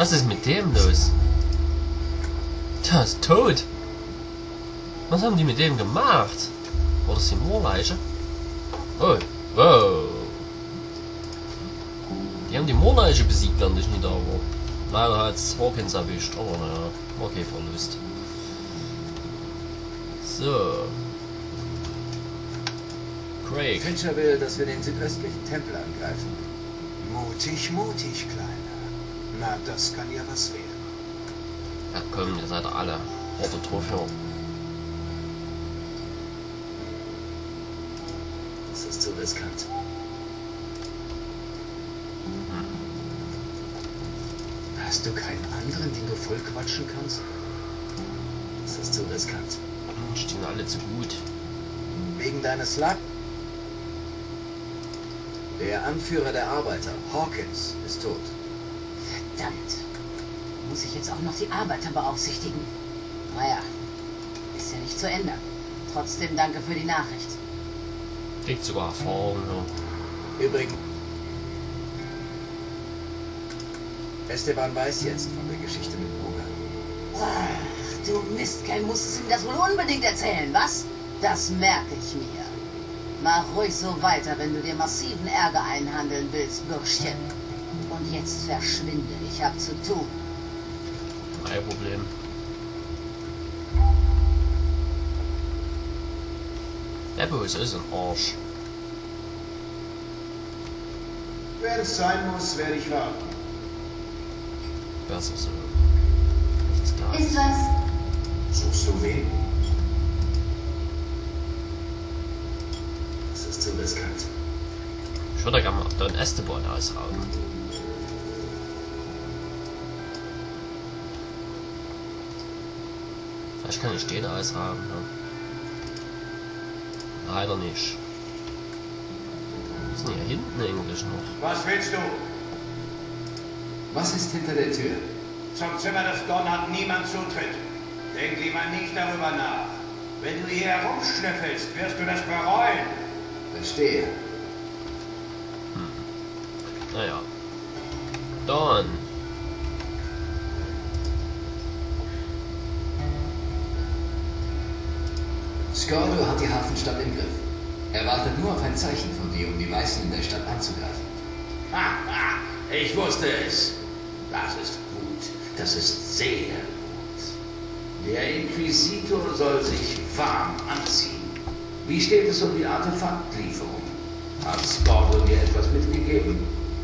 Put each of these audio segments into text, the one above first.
Was ist mit dem los? Der ist tot. Was haben die mit dem gemacht? War das die Moorleiche? Oh, wow. Die haben die Moorleiche besiegt, während ich nicht da war. Leider hat es Hawkins erwischt, aber naja, war kein Verlust. So. Craig. Fincher will, dass wir den südöstlichen Tempel angreifen. Mutig, mutig, Kleiner. Na, das kann ja was werden. Ja komm, ihr seid alle harte Trophäe. Das ist zu riskant. Hast du keinen anderen, den du voll quatschen kannst? Das ist zu riskant. Stehen alle zu gut. Wegen deines Lack. Der Anführer der Arbeiter, Hawkins, ist tot. Verdammt. Muss ich jetzt auch noch die Arbeiter beaufsichtigen? Naja, ist ja nicht zu ändern. Trotzdem danke für die Nachricht. Kriegt sogar Erfahrung, ja. Übrigens, Esteban weiß jetzt von der Geschichte mit Boga. Ach, du Mistkerl, musstest ihm das wohl unbedingt erzählen, was? Das merke ich mir. Mach ruhig so weiter, wenn du dir massiven Ärger einhandeln willst, Bürschchen. Und jetzt verschwinde, ich hab zu tun. Kein Problem. Der Böse ist ein Arsch. Wenn es sein muss, werde ich warten. Besser so. Nichts da. Ist was? Suchst du wen? Das ist zu riskant. Ich würde gerne mal Don Esteban ausrauben. Vielleicht kann ich den ausrauben, ne? Leider nicht. Was ist denn hier hinten eigentlich noch? Was willst du? Was ist hinter der Tür? Zum Zimmer des Don hat niemand Zutritt. Denk lieber nicht darüber nach. Wenn du hier herumschnüffelst, wirst du das bereuen. Verstehe. Naja. Don. Scordo hat die Hafenstadt im Griff. Er wartet nur auf ein Zeichen von dir, um die Weißen in der Stadt anzugreifen. Haha, ich wusste es. Das ist gut. Das ist sehr gut. Der Inquisitor soll sich warm anziehen. Wie steht es um die Artefaktlieferung? Hat Scordo dir etwas mitgegeben?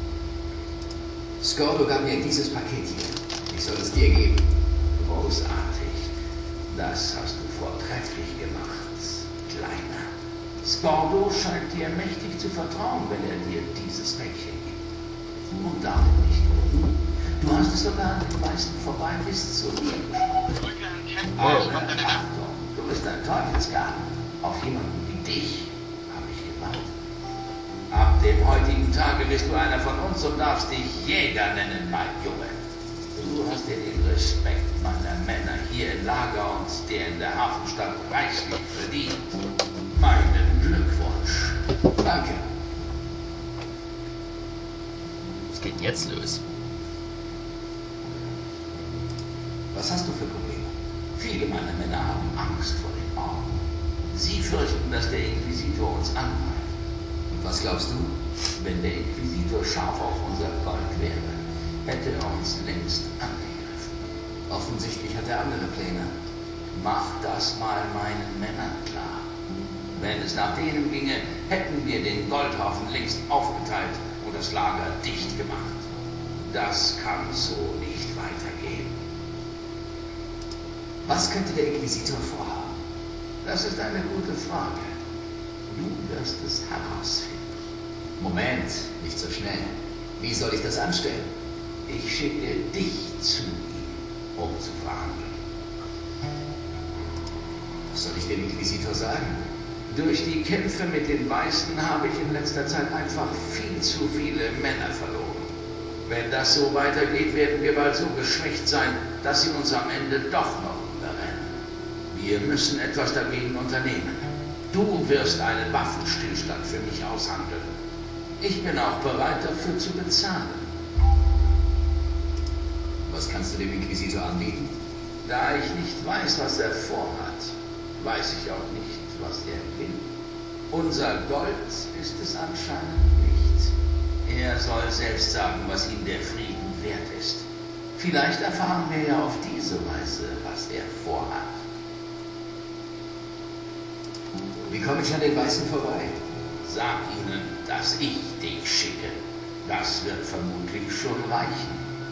Scordo gab mir dieses Paket hier. Ich soll es dir geben. Großartig. Das hast du vortrefflich gemacht, Kleiner. Scordo scheint dir mächtig zu vertrauen, wenn er dir dieses Päckchen gibt. Und damit nicht nur du. Du hast es sogar an den meisten vorbei bis zu mir geschafft. Achtung, du bist ein Teufelsgarten. Auf jemanden wie dich habe ich gewartet. Ab dem heutigen Tage bist du einer von uns und darfst dich Jäger nennen, mein Junge. Du hast dir den Respekt meiner Männer hier im Lager und der in der Hafenstadt reichlich verdient. Meinen Glückwunsch. Danke. Was geht denn jetzt los? Was hast du für Probleme? Viele meiner Männer haben Angst vor den Orden. Sie fürchten, dass der Inquisitor uns angreift. Und was glaubst du? Wenn der Inquisitor scharf auf unser Gold wäre, hätte er uns längst angegriffen. Offensichtlich hat er andere Pläne. Mach das mal meinen Männern klar. Wenn es nach denen ginge, hätten wir den Goldhaufen längst aufgeteilt und das Lager dicht gemacht. Das kann so nicht weitergehen. Was könnte der Inquisitor vorhaben? Das ist eine gute Frage. Du wirst es herausfinden. Moment, nicht so schnell. Wie soll ich das anstellen? Ich schicke dich zu ihm, um zu verhandeln. Was soll ich dem Inquisitor sagen? Durch die Kämpfe mit den Weißen habe ich in letzter Zeit einfach viel zu viele Männer verloren. Wenn das so weitergeht, werden wir bald so geschwächt sein, dass sie uns am Ende doch noch überrennen. Wir müssen etwas dagegen unternehmen. Du wirst einen Waffenstillstand für mich aushandeln. Ich bin auch bereit, dafür zu bezahlen. Was kannst du dem Inquisitor anbieten? Da ich nicht weiß, was er vorhat, weiß ich auch nicht, was er will. Unser Gold ist es anscheinend nicht. Er soll selbst sagen, was ihm der Frieden wert ist. Vielleicht erfahren wir ja auf diese Weise, was er vorhat. Wie komme ich an den Weißen vorbei? Sag ihnen, dass ich dich schicke. Das wird vermutlich schon reichen.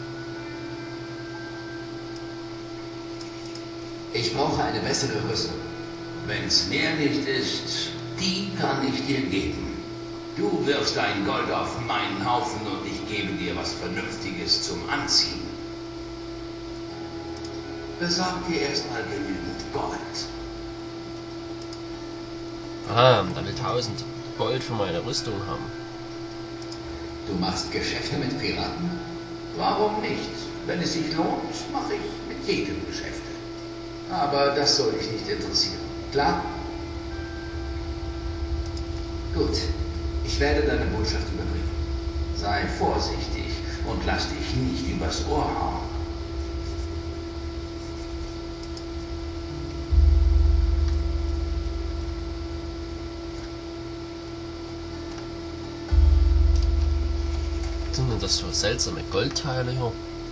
Ich brauche eine bessere Rüstung. Wenn's mehr nicht ist, die kann ich dir geben. Du wirfst dein Gold auf meinen Haufen und ich gebe dir was Vernünftiges zum Anziehen. Besorg dir erstmal genügend Gold. Ah, da will 1000 Gold für meine Rüstung haben. Du machst Geschäfte mit Piraten? Warum nicht? Wenn es sich lohnt, mache ich mit jedem Geschäfte. Aber das soll dich nicht interessieren. Klar? Gut. Ich werde deine Botschaft überbringen. Sei vorsichtig und lass dich nicht übers Ohr hauen. Was sind denn das für seltsame Goldteile hier?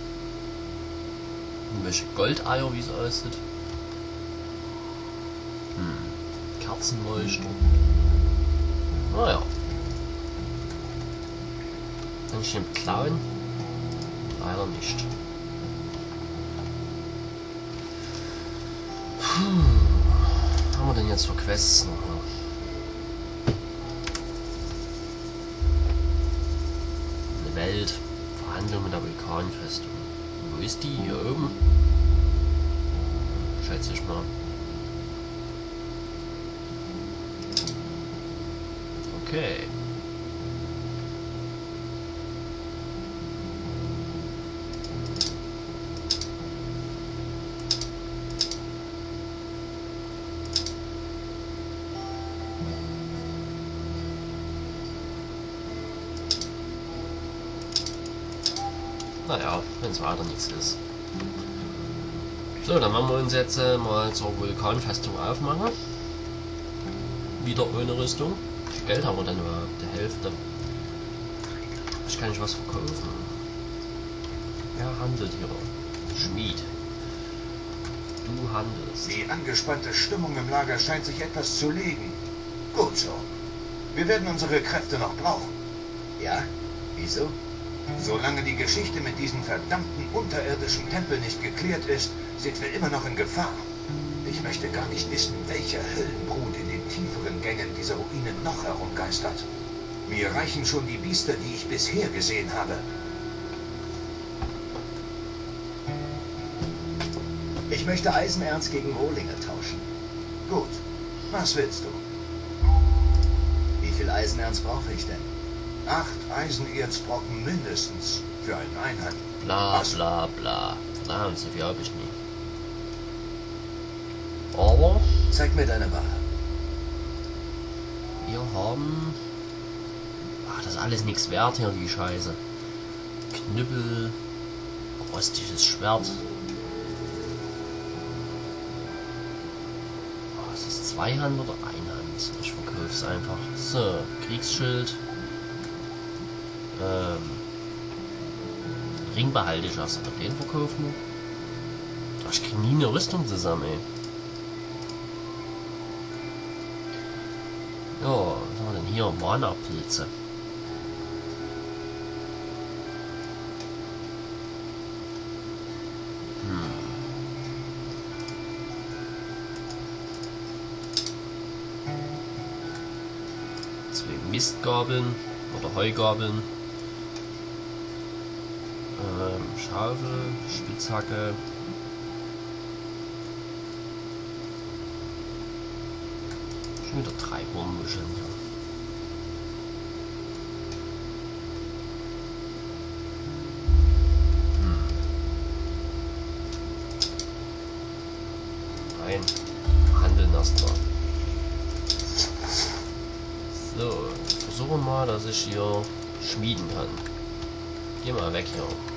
Welche Goldeier, wie es aussieht? Kerzenleuchter. Naja. Kann ich den klauen? Leider nicht. Was haben wir denn jetzt für Quests noch? Eine Welt. Verhandlung mit der Vulkanfestung. Wo ist die? Hier oben? Schätze ich mal. Okay. Naja, wenn es weiter nichts ist. So, dann machen wir uns jetzt mal zur Vulkanfestung aufmachen. Wieder ohne Rüstung. Wie viel Geld haben wir denn überhaupt? Die Hälfte. Ich kann nicht was verkaufen. Wer handelt hier? Schmied. Du handelst. Die angespannte Stimmung im Lager scheint sich etwas zu legen. Gut so. Wir werden unsere Kräfte noch brauchen. Ja? Wieso? Solange die Geschichte mit diesem verdammten unterirdischen Tempel nicht geklärt ist, sind wir immer noch in Gefahr. Ich möchte gar nicht wissen, welche Höllenbrut in den tieferen Gängen dieser Ruinen noch herumgeistert. Mir reichen schon die Biester, die ich bisher gesehen habe. Ich möchte Eisenerz gegen Rohlinge tauschen. Gut. Was willst du? Wie viel Eisenerz brauche ich denn? 8 Eisenerzbrocken mindestens für einen Einhandel. Bla bla bla. Verdammt, so viel habe ich nie. Aber Zeig mir deine Ware. wir haben... Ach, das ist alles nichts wert hier, die Scheiße. Knüppel, rostiges Schwert. Oh, ist das Zweihand oder Einhand? Ich verkaufe es einfach. So, Kriegsschild. Ring behalte ich erst, aber den verkaufen. Ach, ich kriege nie eine Rüstung zusammen, ey. Ja, was haben wir denn hier? Mana-Pilze. Zwei Mistgabeln oder Heugabeln. Schaufel, Spitzhacke. Schon wieder 3 Wurmmuscheln hier. Nein, handeln erstmal. So, versuchen mal, dass ich hier schmieden kann. Geh mal weg hier.